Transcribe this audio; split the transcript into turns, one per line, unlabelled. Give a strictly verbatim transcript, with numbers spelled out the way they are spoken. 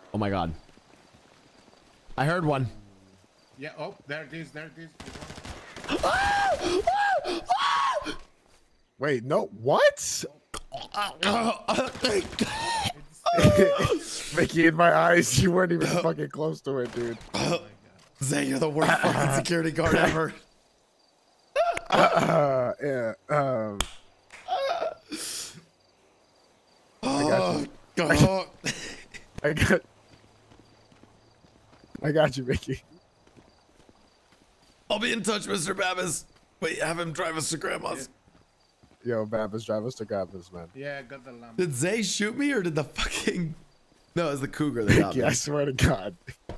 Oh my god. I heard one.
Yeah, oh, there it is, there it is.
Wait, no, what? Mickey, in my eyes, you weren't even fucking close to it, dude.
Oh Zay, you're the worst fucking security guard ever.
Uh, yeah, um. I got you. I got, I got, I got you, Mickey.
I'll be in touch, Mister Babis. Wait, have him drive us to Grandma's.
Yo, Babis, drive us to Grandma's, man.
Yeah, I got the lamp.
Did Zay shoot me or did the fucking... No, it was the cougar that got
Mickey,
me.
I swear to God.